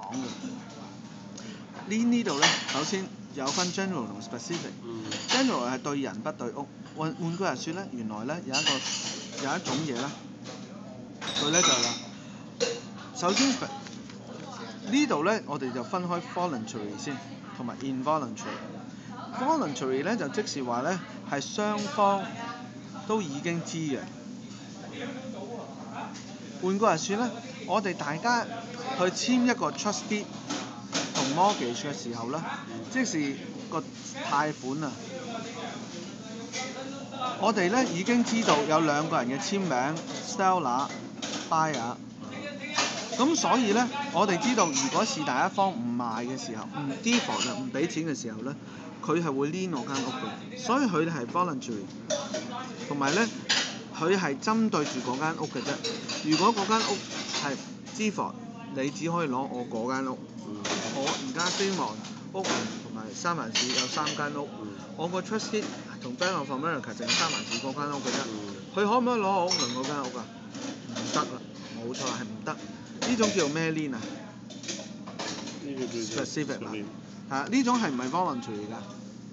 講嘅。呢度咧，首先有分 general 同 specific。general 係對人不對屋。換句話說咧，原來咧有一種嘢咧，佢咧就係話，首先呢度咧，我哋就分開 voluntary 先，同埋 involuntary。voluntary 咧就即是話咧係雙方都已經知嘅。換句話說咧，我哋大家去簽一個 trust deed 同 mortgage 嘅時候咧，即是個貸款啊，我哋咧已經知道有兩個人嘅簽名 ，seller buyer。咁所以咧，我哋知道如果是第一方唔賣嘅時候，唔 default 唔俾錢嘅時候咧，佢係會 lien 我間屋嘅，所以佢哋係 voluntary。同埋咧，佢係針對住嗰間屋嘅啫。如果嗰間屋係 default，你只可以攞我嗰間屋。我而家飛望屋同埋三藩市有3間屋，我個 trust deed 同 Bank of America 淨係三藩市嗰間屋嘅啫。佢可唔可以攞我屋鄰嗰間屋啊？唔得啦，冇錯係唔得。呢種叫咩 lien 啊？ 呢個叫 specific 啊。呢種係唔係 voluntary 㗎？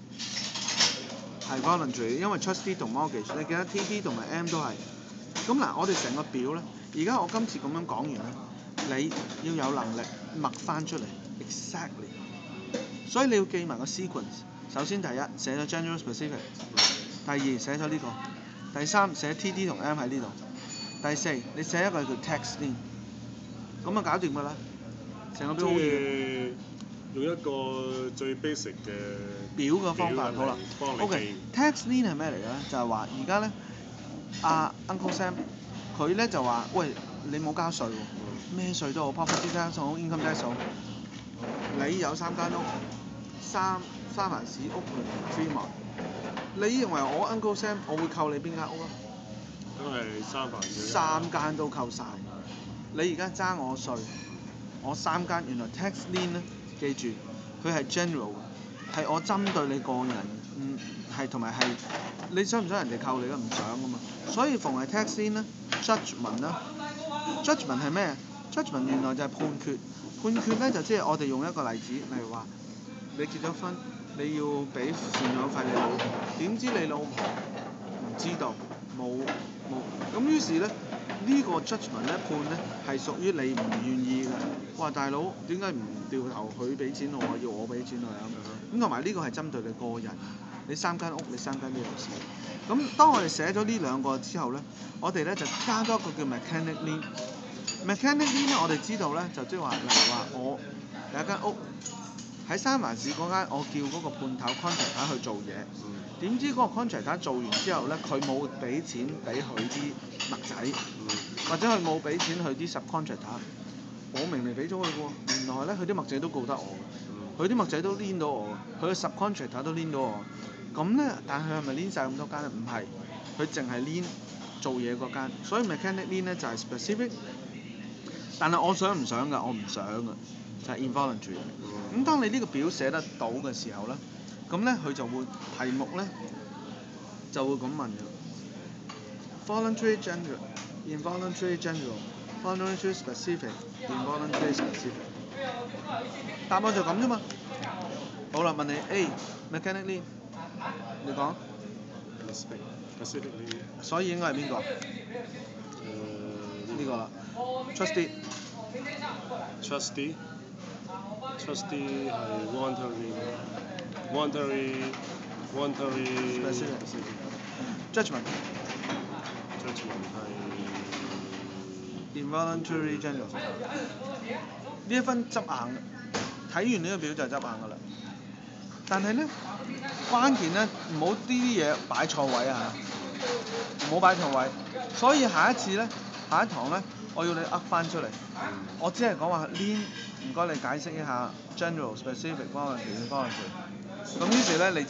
係 voluntary， 因為 trust deed 同 mortgage， 你記得 TD 同埋 M 都係。咁嗱，我哋成個表咧，而家我今次咁樣講完咧，你要有能力默翻出嚟 ，exactly。所以你要記埋個 sequence。首先第一寫咗 general specific， 第二寫咗呢個，第三寫 TD 同 M 喺呢度，第四你寫一個叫 tax lien， 咁啊搞掂㗎啦，成個表好易。 用一個最 basic 嘅表嘅方法好啦。OK，tax lien 係咩嚟嘅咧？就係話而家咧，Uncle Sam 佢咧就話：喂，你冇交稅喎，咩稅都好 ，property tax 好 ，income tax 好，你有3間屋，三藩市屋同 Fremont， 你認為我 Uncle Sam 我會扣你邊間屋啊？ 都係三藩市。 3間都扣晒。你而家爭我稅，我3間原來 tax lien 咧。記住，佢係 general， 係我針對你個人，係同埋係你想唔想人哋扣你都唔想噶嘛。所以逢係 tax lien 咧 ，judgment 啦 ，judgment 係咩 ？judgment 原來就係判決，判決咧就即係我哋用一個例子，例如話你結咗婚，你要俾贍養費你老婆，點知你老婆唔知道，冇，咁於是咧。呢個 judgment 咧判咧係屬於你唔願意嘅。哇，大佬點解唔掉頭佢俾錢我啊？要我俾錢佢啊？咁同埋呢個係針對你個人，你3間屋，你3間都有事。咁當我哋寫咗呢2個之後咧，我哋咧就加多一個叫 mechanic lien。mechanic lien 咧，我哋知道咧就即係話，例如話我有一間屋喺三藩市嗰間，我叫嗰個判頭 contractor 去做嘢。點知嗰個 contractor 做完之後咧，佢冇俾錢俾佢啲麥仔，或者佢冇俾錢佢啲 subcontractor， 我明明俾咗佢喎，原來咧佢啲麥仔都告得我嘅，佢啲麥仔都黏到我，佢嘅 subcontractor 都黏到我，咁咧，但係佢係咪黏晒咁多間咧？唔係，佢淨係黏做嘢嗰間，所以 mechanic lien 咧就係 specific， 但係我想唔想㗎？我唔想㗎，就係 involuntary。咁當你呢個表寫得到嘅時候咧，咁咧佢就會題目咧就會咁問嘅 ，voluntary general、involuntary general、voluntary specific、involuntary specific。答案就咁啫嘛。好啦，問你 A mechanic lien， 你講。 specific lien。 所以應該係邊個？呢個啦 ，trust deed。trust deed。trust deed 係 voluntary judgment 係 involuntary general。呢一分執硬嘅，睇完呢個表就係執硬㗎啦。但係咧，關鍵咧唔好呢啲嘢擺錯位啊！唔好擺錯位。所以下一次咧，下一堂咧，我要你噏翻出嚟。我只係講話 lien， 唔該你解釋一下 general、specific、voluntary、involuntary。咁於是咧你就